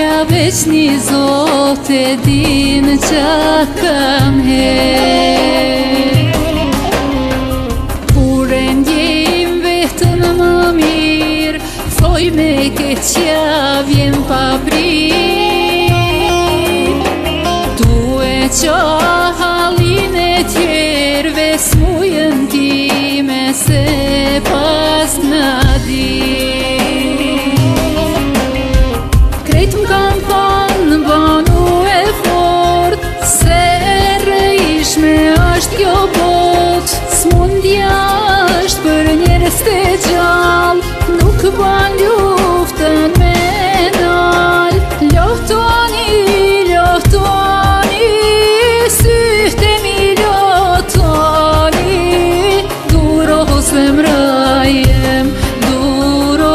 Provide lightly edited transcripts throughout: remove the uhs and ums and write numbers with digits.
veç një Zot e din qa kam Kur e ndjem vetën më mirë, thoj me keqja vjen pa prit. Tu e qa halin e tjerve smujën time se pas në dit. Krejt m'kan thonë banu e fort, se rrejshme është kjo bot. Smundja është për njerëz të gjallë, nuk ban luftën me nal. Lohtoni, lohtoni, sytë mi lohtoni. Duro zemrajem, duro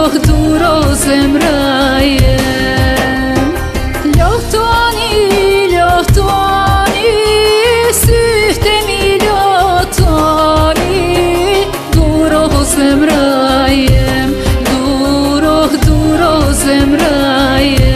zemrajem. Lohtoni, lohtoni, sytë mi lohtoni. Duro zemrajem, duro zemrajem.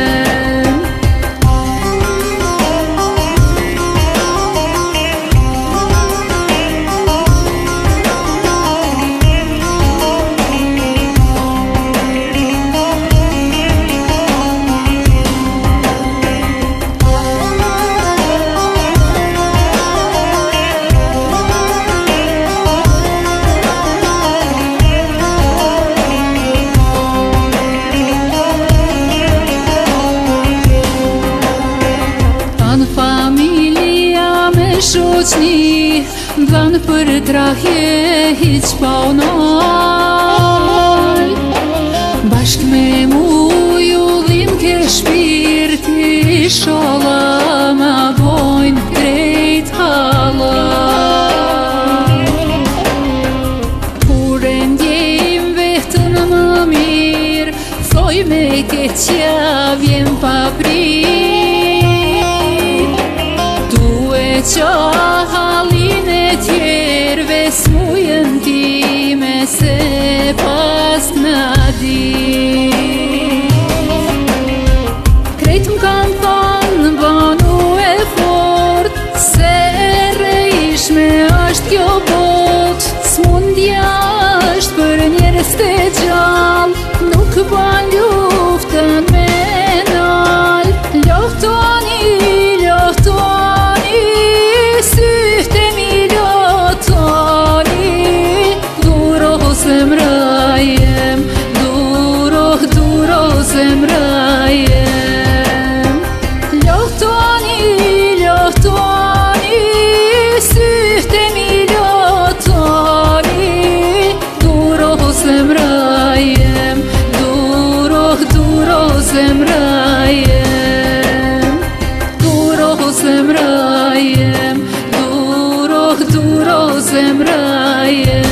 Familia me shoqni, dhanë për trahje hiq pa unal. Bashk me mu ju dhim ke shpirti, inshallah ma bojnë drejt halal. Kur e ndjem vetën më mirë, thoj me keqja vjen pa prit. Qa halin e tjerve smujën time se pas në dit. Krejt m'kan thonë banu e fort, se rrejshme është kjo bot. Smundja është për njerëz të gjallë, nuk ban luftën me nal. Lohtoni, lohtoni, sytë mi lohtoni. Duro zemrajem, duro zemrajem. Lohtoni, lohtoni, sytë mi lohtoni. Duro zemrajem, duro zemrajem. Duro zemrajem, duro zemrajem.